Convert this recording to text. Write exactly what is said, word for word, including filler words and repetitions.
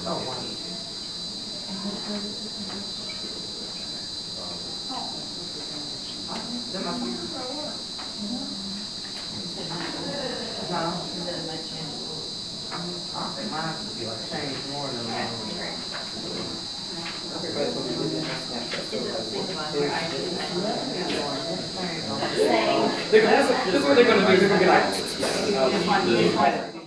think mine would be like changed more than mine. This is what they're going to do. They're going to be like.